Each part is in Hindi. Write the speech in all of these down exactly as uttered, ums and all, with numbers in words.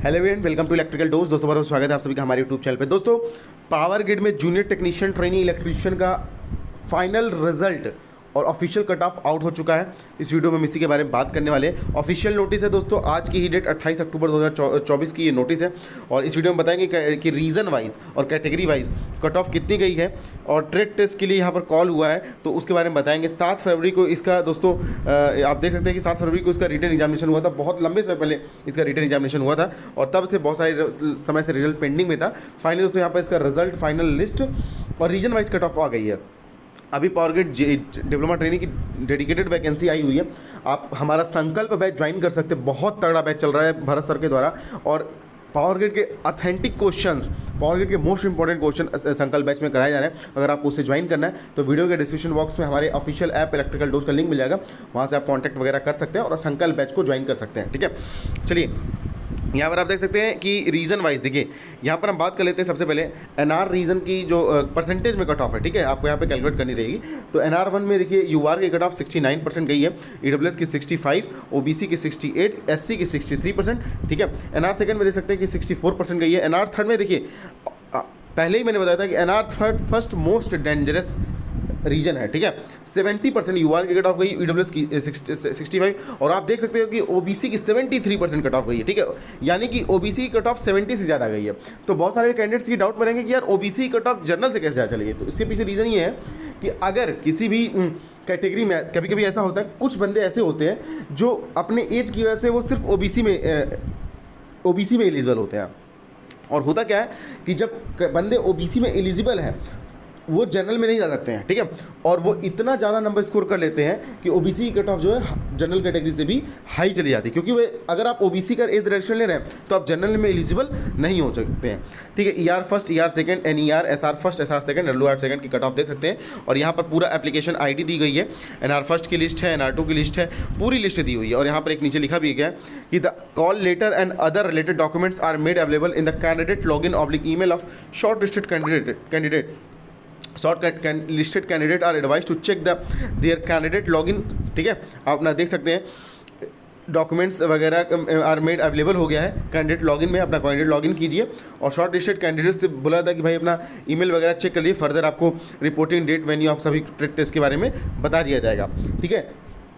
Hello everyone, welcome to electrical dose. दोस्तों बहुत स्वागत है आप सभी का हमारे यूट्यूब चैनल पे। दोस्तों पावर ग्रिड में जूनियर टेक्नीशियन ट्रेनिंग इलेक्ट्रीशियन का फाइनल रिजल्ट और ऑफिशियल कट ऑफ आउट हो चुका है। इस वीडियो में हम इसी के बारे में बात करने वाले हैं। ऑफिशियल नोटिस है दोस्तों, आज की ही डेट अट्ठाईस अक्टूबर दो हज़ार चौबीस की ये नोटिस है। और इस वीडियो में बताएंगे कि रीजन वाइज और कैटेगरी वाइज कट ऑफ कितनी गई है और ट्रेड टेस्ट के लिए यहाँ पर कॉल हुआ है तो उसके बारे में बताएंगे। सात फरवरी को इसका दोस्तों आप देख सकते हैं कि सात फरवरी को इसका रिटन एग्जामिनेशन हुआ था। बहुत लंबे समय पहले इसका रिटन एग्जामिनेशन हुआ था और तब से बहुत सारे समय से रिजल्ट पेंडिंग में था। फाइनली दोस्तों यहाँ पर इसका रिजल्ट, फाइनल लिस्ट और रीजन वाइज कट ऑफ आ गई है। अभी पावर ग्रिड डिप्लोमा ट्रेनिंग की डेडिकेटेड वैकेंसी आई हुई है। आप हमारा संकल्प बैच ज्वाइन कर सकते हैं। बहुत तगड़ा बैच चल रहा है भारत सर के द्वारा और पावर ग्रिड के ऑथेंटिक क्वेश्चंस, पावर ग्रिड के most important question Sankalp batch में कराए जा रहे हैं। अगर आपको उससे ज्वाइन करना है तो वीडियो के डिस्क्रिप्शन बॉक्स में हमारे ऑफिशियल ऐप इलेक्ट्रिकल डोज का लिंक मिल जाएगा, वहाँ से आप कॉन्टैक्ट वगैरह कर सकते हैं और संकल्प बैच को ज्वाइन कर सकते हैं। ठीक है, चलिए यहाँ पर आप देख सकते हैं कि रीज़न वाइज देखिए, यहाँ पर हम बात कर लेते हैं सबसे पहले एनआर रीजन की जो परसेंटेज में कट ऑफ है। ठीक है, आपको यहाँ पे कैलकुलेट करनी रहेगी। तो एनआर वन में देखिए यूआर की cut off sixty nine percent गई है, ईडब्ल्यूएस की सिक्सटी फाइव, ओबीसी की सिक्सटी एट, एससी की सिक्सटी थ्री परसेंट। ठीक है, एनआर सेकंड में देख सकते हैं कि सिक्सटी फोर परसेंट गई है। एनआर थर्ड में देखिए, पहले ही मैंने बताया था कि NR third first most dangerous region है। ठीक है, सेवेंटी परसेंट यूआर की कट ऑफ गई, ईडब्ल्यूएस की सिक्सटी फाइव और आप देख सकते हो कि ओबीसी की seventy three percent cut off गई है। ठीक है, यानी कि ओबीसी की कट ऑफ सेवेंटी से ज़्यादा गई है। तो बहुत सारे कैंडिडेट्स की डाउट में रहेंगे कि यार ओबीसी कट ऑफ जनरल से कैसे ज़्यादा चली है। तो इसके पीछे रीज़न ये है कि अगर किसी भी कैटेगरी में कभी कभी ऐसा होता है, कुछ बंदे ऐसे होते हैं जो अपने एज की वजह से वो सिर्फ ओबीसी में ओबीसी में एलिजिबल होते हैं। और होता क्या है कि जब बंदे ओबीसी में एलिजिबल हैं वो जनरल में नहीं जा सकते हैं। ठीक है, और वो इतना ज़्यादा नंबर स्कोर कर लेते हैं कि ओबीसी की कट ऑफ जो है जनरल कैटेगरी से भी हाई चली जाती है, क्योंकि वे अगर आप ओबीसी का एज रिलेक्शन ले रहे हैं तो आप जनरल में एलिजिबल नहीं हो सकते हैं। ठीक है, ER first, ER second, NER, SR first, SR second, WR second की कट ऑफ देख सकते हैं। और यहाँ पर पूरा एप्लीकेशन आईडी दी गई है, एनआर फर्स्ट की लिस्ट है, एनआर टू की लिस्ट है, पूरी लिस्ट दी हुई है। और यहाँ पर एक नीचे लिखा भी गया है कि the call letter and other related documents are made available in the candidate log in oblique email of shortlisted candidate candidate shortlisted candidate are advise to check the their candidate login. ठीक है, आप अपना देख सकते हैं डॉक्यूमेंट्स वगैरह आर मेड अवेलेबल हो गया है कैंडिडेट लॉगिन में। अपना कैंडिडेट लॉगिन कीजिए और शॉर्ट लिस्टेड कैंडिडेट से बोला था कि भाई अपना ईमेल वगैरह चेक कर लिए। फर्दर आपको रिपोर्टिंग डेट, वेन्यू, आप सभी ट्रेड टेस्ट के बारे में बता दिया जाएगा। ठीक है,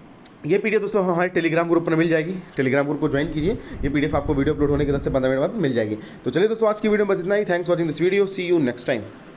ये पीडीएफ दोस्तों हमारे टेलीग्राम ग्रुप पर मिल जाएगी। टेलीग्राम ग्रुप को ज्वाइन कीजिए, ये पीडीएफ आपको वीडियो अपलोड होने के दस से पंद्रह मिनट बाद मिल जाएगी। तो चलिए दोस्तों आज की वीडियो में बस इतना ही। Thanks for watching this video, see you next time.